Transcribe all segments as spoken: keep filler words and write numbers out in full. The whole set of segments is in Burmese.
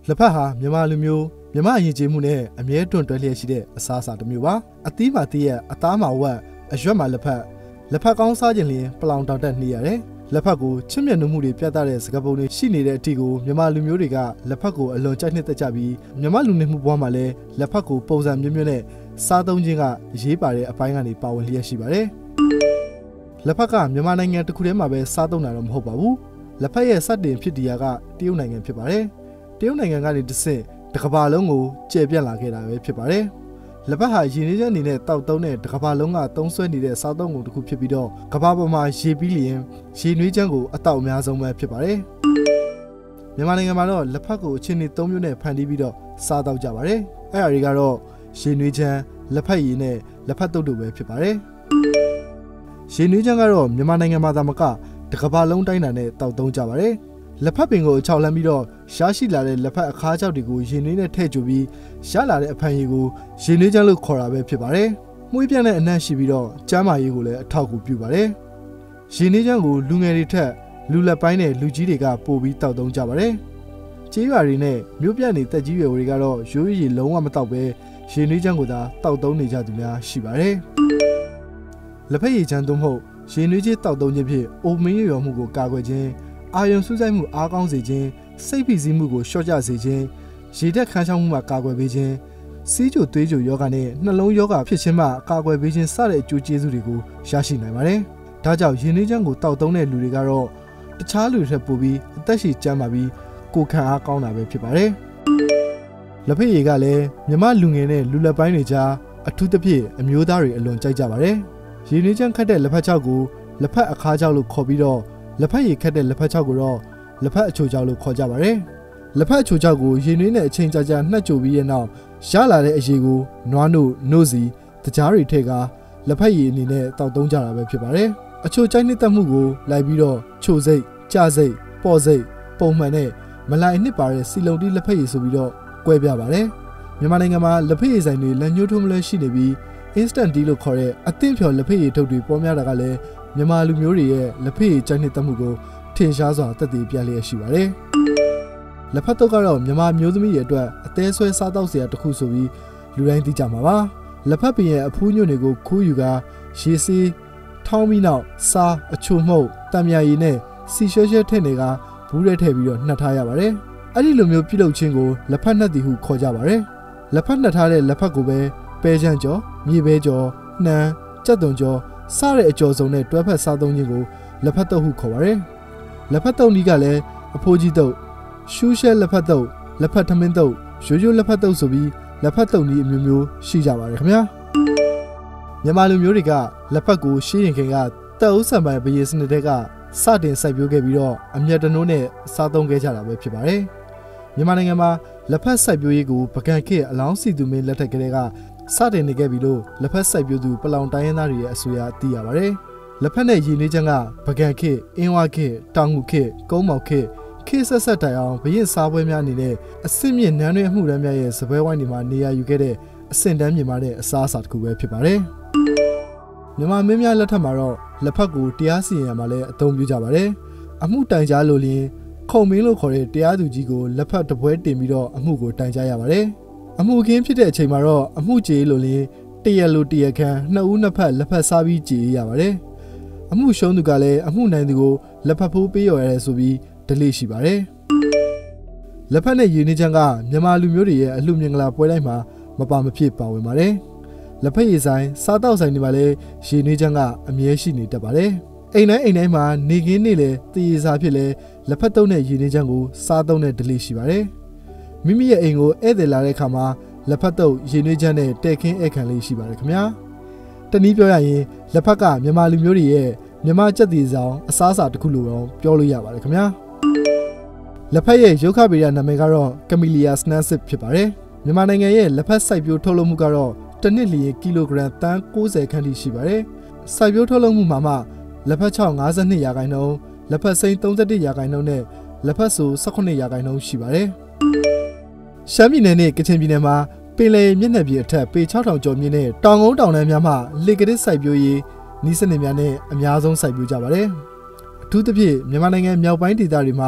လက်ဖက်ဟာမြန်မာလူမျိုးမြန်မာယဉ်ကျေးမှုနဲ့အမြဲတွန့်တွဲလျက်ရှိတဲ့အစားအစာတစ်မျိုးပါအသီးမှာတည့်ရအသားမှာဝက်အရွက်မှာလက်ဖက်လက်ဖက်ကောင်းစားခြင်းလျင်ပလောင်တောင်တက်နေရတယ်လက်ဖက်ကိုချစ်မြတ်နိုးမှုတွေပြသတဲ့စကားပုံတွေရှိနေတဲ့အထိကိုမြန်မာလူမျိုးတွေကလက်ဖက်ကိုအလွန်ကြိုက်နှစ်သက်ကြပြီးမြန်မာလူနေမှုဘဝမှာလည်းလက်ဖက်ကိုပုံစံမျိုးမျိုးနဲ့စားသုံးခြင်းကအရေးပါတဲ့အပိုင်းကနေပါဝင်လျက်ရှိပါတယ်လက်ဖက်ကမြန်မာနိုင်ငံတစ်ခုတည်းမှာပဲစားသုံးတာတော့မဟုတ်ပါဘူးလက်ဖက်ရဲ့စတင်ဖြစ်တည်ရာကတရုတ်နိုင်ငံဖြစ်ပါတယ်တရုတ်နိုင်ငံကနေတစ်ဆင့်တစ်ကမ္ဘာလုံးကိုကျယ်ပြန့်လာခဲ့တာပဲဖြစ်ပါတယ်လက်ဖက်ဟာရင်းနှီးချက်အနေနဲ့တောက်သုံးတဲ့တစ်ကမ္ဘာလုံးကသုံးဆွဲနေတဲ့စားသုံးကုန်တစ်ခုဖြစ်ပြီးတော့ကမ္ဘာပေါ်မှာရေပြီးလျင်ရေနွေးချမ်းကိုအတောက်အများဆုံးပဲဖြစ်ပါတယ်မြန်မာနိုင်ငံမှာတော့လက်ဖက်ကိုအချင်းချင်းသုံးမျိုးနဲ့ဖန်တီးပြီးတော့စားတောက်ကြပါတယ်အဲ့အရာတွေကတော့ရေနွေးချမ်းလက်ဖက်ရည်နဲ့လက်ဖက်တုပ်တို့ပဲဖြစ်ပါတယ်ရေနွေးချမ်းကတော့မြန်မာနိုင်ငံမှာသာမကတစ်ကမ္ဘာလုံးတိုင်းတာနဲ့တောက်သုံးကြပါတယ်လက်ဖက်ပင်ကိုအချောက်လမ်းပြီးတော့ရှားရှိလာတဲ့လက်ဖက်အခါးချောက်တွေကိုရေနွေးနဲ့ထည့်ကြပြီးရလာတဲ့အဖန်ရည်ကိုရေနွေးချမ်းလို့ခေါ်တာပဲဖြစ်ပါတယ်။မှုေးပြန့်တဲ့အနံ့ရှိပြီးတော့ကျန်းမာရေးကိုလည်းအထောက်အကူပြုပါတယ်။ရေနွေးချမ်းကိုလူငယ်တွေထက်လူလက်ပိုင်းနဲ့လူကြီးတွေကပိုပြီးတောက်သုံးကြပါတယ်။ကျေးရွာတွေနဲ့မြို့ပြနေတက်ကြီးရွယ်တွေကတော့ရိုးရိုးရေလုံးဝမတောက်ပဲရေနွေးချမ်းကိုသာတောက်သုံးနေကြသူများရှိပါတယ်။လက်ဖက်ရည်ချမ်းသုံးဖို့ရေနွေးချမ်းတောက်သုံးခြင်းဖြင့်အိုမင်းရွယ်မှုကိုကာကွယ်ခြင်းအာယုံစူးစိုက်မှုအားကောင်းစေခြင်းစိတ်ဖိစီးမှုကိုလျှော့ချစေခြင်းရေဓာတ်ခမ်းခြောက်မှုမှာကာကွယ်ပေးခြင်းစီးချိုသွေးချိုယောဂနဲ့နှလုံးယောဂဖြစ်ခြင်းမှာကာကွယ်ပေးခြင်းစတဲ့အကျိုးကျေးဇူးတွေကိုရရှိနိုင်ပါတယ်။ဒါကြောင့်ရင်းနှီးချမ်းကိုတောက်သုံးတဲ့လူတွေကတော့တခြားလူတွေထက်ပိုပြီးအသက်ရှည်ကျန်းမာပြီးကိုယ်ခံအားကောင်းတာပဲဖြစ်ပါတယ်။လက်ဖက်ရည်ကလည်းမြမလူငယ်နဲ့လူလက်ပိုင်းတွေကြားအထူးသဖြင့်အမျိုးသားတွေအလွန်ကြိုက်ကြပါတယ်။ရင်းနှီးချမ်းခတ်တဲ့လက်ဖက်ချောက်ကိုလက်ဖက်အခါးချောက်လို့ခေါ်ပြီးတော့လက်ဖက်ရည်ခတ်တဲ့လက်ဖက်ချောက်ကိုတော့လက်ဖက်အချိုချောက်လို့ခေါ်ကြပါတယ်။လက်ဖက်အချိုချောက်ကိုရေနွေးနဲ့အချိန်ကြာကြာနှက်ကြိုပြီးတဲ့နောက်ရလာတဲ့အရည်ကိုနွားနို့နို့စီတကြားတွေထည့်ကာလက်ဖက်ရည်အနေနဲ့တောက်သုံးကြတာပဲဖြစ်ပါတယ်။အချိုကြိုက်နှစ်သက်မှုကိုလိုက်ပြီးတော့ချိုစိတ်၊ကြာစိတ်၊ပေါ့စိတ်၊ပုံမှန်နဲ့မလိုက်နှစ်ပါတဲ့စီလုံတီးလက်ဖက်ရည်ဆိုပြီးတော့ကွဲပြားပါတယ်။မြန်မာနိုင်ငံမှာလက်ဖက်ရည်ဆိုင်တွေလက်ညှိုးထိုးမလဲရှိနေပြီး instant tea လို့ခေါ်တဲ့အသင့်ဖြော်လက်ဖက်ရည်ထုတ်တွေပေါ်များတာကလည်းမြန်မာလူမျိုးတွေရဲ့လက်ဖက်ရည်ကြိုက်နှစ်သက်မှုကိုထင်ရှားစွာသက်သေပြလျက်ရှိပါတယ်။လက်ဖက်တုပ်ကတော့မြန်မာမျိုးသမီးတွေအတွက်အသေးဆွဲစားတောက်စရာတစ်ခုဆိုပြီးလူတိုင်းသိကြမှာပါ။လက်ဖက်ပင်ရဲ့အဖူးညွန့်တွေကိုခူးယူကာရေစီးထောင်းပြီးနောက်စားအချိုမှုန့်တံမြာရည်နဲ့စီရွှဲရွှဲထည့်နေကဘူးထဲထည့်ပြီးတော့နှက်ထားရပါတယ်။အဲ့ဒီလိုမျိုးပြုလုပ်ခြင်းကိုလက်ဖက်နှက်သည်ဟုခေါ်ကြပါတယ်။လက်ဖက်နှက်ထားတဲ့လက်ဖက်ကိုပဲပဲချမ်းကြော်မြေပဲကြော်နှမ်းကြက်သွန်ကြော်စားတဲ့အကျော်စုံနဲ့တွဲဖက်စားသုံးခြင်းကိုလက်ဖက်တုပ်ဟုခေါ်ပါတယ်။လက်ဖက်တုပ်နည်းကလည်းအဖိုးကြီးတုပ်ရှူးရှဲလက်ဖက်တုပ်လက်ဖက်ထမင်းတုပ်ရိုးရိုးလက်ဖက်တုပ်ဆိုပြီးလက်ဖက်တုပ်နည်းအမျိုးမျိုးရှိကြပါတယ်ခင်ဗျာ။မြန်မာလူမျိုးတွေကလက်ဖက်ကိုရှေးရင်ခင်ကတက်ဦးဆံပိုင်ဘရေစနစ်တွေကစတင်စိုက်ပျိုးခဲ့ပြီးတော့အမြတ်တနိုးနဲ့စားသုံးခဲ့ကြတာပဲဖြစ်ပါတယ်။မြန်မာနိုင်ငံမှာလက်ဖက်စိုက်ပျိုးရေးကိုပကံခေတ်အလောင်းစီသူမင်းလက်ထက်ကလေးကစတင်နေခဲ့ပြီလို့လက်ဖက်စိုက်ပျိုးသူပလောင်တိုင်းရင်းသားတွေရဲ့အဆိုအရသိရပါတယ်။လက်ဖက်နဲ့ရည်နှီးချမ်းကပကံခေတ်အင်းဝခေတ်တောင်ငူခေတ်ကုန်းမောက်ခေတ်ခေတ်ဆက်ဆက်တိုင်အောင်ဘရင်စားပွဲများအနေနဲ့အစစ်မြင့်နန်းတွင်အမှုတန်းများရဲ့စပွဲဝိုင်းတွေမှာနေရာယူခဲ့တဲ့အဆင့်တန်းမြင့်မားတဲ့အစားအစာတစ်ခုပဲဖြစ်ပါတယ်။မြန်မာမင်းများလက်ထက်မှာတော့လက်ဖက်ကိုတရားစီရင်ရမှာလည်းအသုံးပြုကြပါတယ်။အမှုတိုင်ကြားလို့လျင်ခုံမင်းလို့ခေါ်တဲ့တရားသူကြီးကိုလက်ဖက်တပွဲတင်ပြီးတော့အမှုကိုတိုင်ကြားရပါတယ်။အမှုခင်းဖြစ်တဲ့အချိန်မှာတော့အမှုကြေလို့လျင်တရက်လိုတရက်ခန့်နှစ်ဦးနှစ်ဖက်လက်ဖက်စားပြီးကြေရပါတယ်။အမှုရှုံးသူကလည်းအမှုနိုင်သူကိုလက်ဖက်ဖိုးပေးရရဲဆိုပြီးဒလိရှိပါတယ်။လက်ဖက်နဲ့ရည်နှီးချမ်းကမြန်မာလူမျိုးတွေရဲ့အလှမြင်္ဂလာပွဲတိုင်းမှာမပါမဖြစ်ပါဝင်ပါတယ်။လက်ဖက်ရည်ဆိုင်စားတောက်ဆိုင်တွေမှာလည်းရည်နှီးချမ်းကအမြဲရှိနေတတ်ပါတယ်။အိမ်တိုင်းအိမ်တိုင်းမှာနေကင်းနေလေတည်ရစာဖြစ်လေလက်ဖက်တုံးနဲ့ရည်နှီးချမ်းကိုစားသုံးတဲ့ဒလိရှိပါတယ်။မိမိရဲ့အိမ်ကိုဧည့်သည်လာတဲ့အခါမှာလက်ဖက်တုပ်ရည်နှွေးချမ်းနဲ့တဲ့ခင်းဧကန်လေးရှိပါတယ်ခင်ဗျာတနည်းပြောရရင်လက်ဖက်ကမြန်မာလူမျိုးတွေရဲ့မြန်မာကြက်တီဆောင်အစားအစာတစ်ခုလိုတော့ပြောလို့ရပါတယ်ခင်ဗျာလက်ဖက်ရဲ့ရုပ်ခဗေဒနာမည်ကတော့ကမီလီယာစနန်စစ်ဖြစ်ပါတယ်မြန်မာနိုင်ငံရဲ့လက်ဖက်စိုက်ပျိုးထုတ်လုပ်မှုကတော့တစ်နှစ်လျင်ကီလိုဂရမ်တန်ကိုးဆယ်ခန့်ထိရှိပါတယ်စိုက်ပျိုးထုတ်လုပ်မှုမှာမှလက်ဖက်ချောက်၅၂ရာခိုင်နှုန်းလက်ဖက်စိမ်း၃၁ရာခိုင်နှုန်းနဲ့လက်ဖက်ဆူ၁၈ရာခိုင်နှုန်းရှိပါတယ်ရှမ်းပြည်နယ်နဲ့ကချင်ပြည်နယ်မှာပင်လယ်မျက်နှာပြင်အထက်ပေ၆ထောင်ကျော်မြင့်တဲ့တောင်ကုန်းတောင်တန်းများမှလေကရစ်စိုက်ပျိုးရေးနီးစနစ်များနဲ့အများဆုံးစိုက်ပျိုးကြပါတယ်။အထူးသဖြင့်မြန်မာနိုင်ငံမြောက်ပိုင်းဒေသတွေမှာ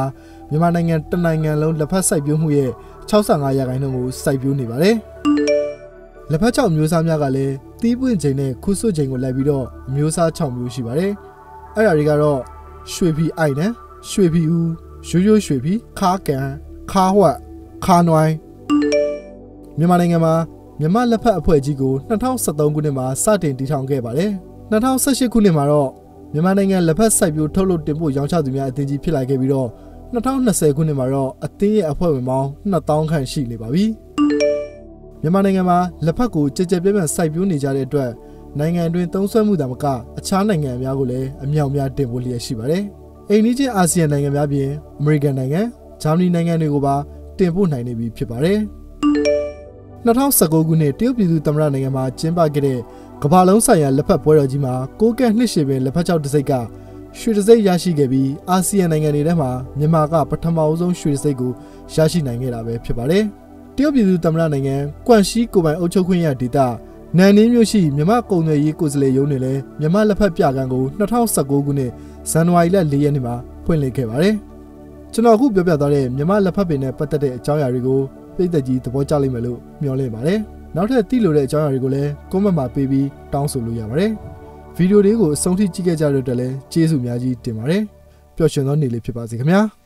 မြန်မာနိုင်ငံတနိုင်ငံလုံးလက်ဖက်စိုက်ပျိုးမှုရဲ့၆၅ရာခိုင်နှုန်းကိုစိုက်ပျိုးနေပါတယ်။လက်ဖက်ခြောက်မျိုးစားများကလည်းတီးပွင့်ချိန်နဲ့ခုဆွတ်ချိန်ကိုလိုက်ပြီးတော့မျိုးစား၆မျိုးရှိပါတယ်။အဲ့ဒါတွေကတော့ရွှေဖီအိုက်နံရွှေဖီဦးရိုးရိုးရွှေဖီခါကန်ခါဝက်ခါနွိုင်းမြန်မာနိုင်ငံမှာမြန်မာလက်ဖက်အဖွဲ့ကြီးကို၂၀၁၃ခုနှစ်မှာစတင်တည်ထောင်ခဲ့ပါတယ်။၂၀၁၈ခုနှစ်မှာတော့မြန်မာနိုင်ငံလက်ဖက်စိုက်ပျိုးထုတ်လုပ်တင်ပို့ရောင်းချသူများအသင်းကြီးဖြစ်လာခဲ့ပြီးတော့၂၀၂၀ခုနှစ်မှာတော့အသင်းရဲ့အဖွဲ့ဝင်ပေါင်း၂သောင်းခန့်ရှိနေပါပြီ။မြန်မာနိုင်ငံမှာလက်ဖက်ကိုကြည်ကြဲပြန့်ပြန့်စိုက်ပျိုးနေကြတဲ့အတွက်နိုင်ငံတွင်သုံးစွဲမှုသာမကအခြားနိုင်ငံအများကိုလည်းအမြောက်များတင်ပို့လျက်ရှိပါတယ်။အိမ်နီးချင်းအာဆီယံနိုင်ငံများပြင်အမေရိကန်နိုင်ငံဂျာမနီနိုင်ငံတွေကိုပါတင်ပို့နိုင်နေပြီဖြစ်ပါတယ်။၂၀၁၉ခုနှစ်တရုတ်ပြည်သူ့သမ္မတနိုင်ငံမှာကျင်းပခဲ့တဲ့ကမ္ဘာလုံးဆိုင်ရာလက်ဖက်ပွဲတော်ကြီးမှာကိုးကန့်နှစ်ရှည်ပင်လက်ဖက်ခြောက်တစ်စိတ်ကရွှေတစ်စိတ်ရရှိခဲ့ပြီးအာဆီယံနိုင်ငံတွေထဲမှာမြန်မာကပထမအဆုံးရွှေတစ်စိတ်ကိုရရှိနိုင်ခဲ့တာပဲဖြစ်ပါတယ်။တရုတ်ပြည်သူ့သမ္မတနိုင်ငံကွမ်ရှီကိုပိုင်အုပ်ချုပ်ခွင့်ရဒေသနန်နင်းမြို့ရှိမြန်မာကုန်သွယ်ရေးကိုယ်စားလှယ်ရုံးတွေလည်းမြန်မာလက်ဖက်ပြကန်းကို၂၀၁၉ခုနှစ်ဇန်နဝါရီလ၄ရက်နေ့မှာဖွင့်လှစ်ခဲ့ပါတယ်။ကျွန်တော်အခုပြောပြသွားတဲ့မြန်မာလက်ဖက်ပင်နဲ့ပတ်သက်တဲ့အကြောင်းအရာတွေကိုပြည်သက်ကြီးသဘောကျလိမ့်မယ်လို့မျှော်လင့်ပါတယ်။နောက်ထပ်သိလိုတဲ့အကြောင်းအရာတွေကိုလည်း comment မှာပေးပြီးတောင်းဆိုလို့ရပါတယ်။ဗီဒီယိုလေးကိုအဆုံးထိကြည့်ခဲ့ကြတဲ့အတွက်လည်းကျေးဇူးအများကြီးတင်ပါတယ်။ပျော်ရွှင်သောနေ့လေးဖြစ်ပါစေခင်ဗျာ။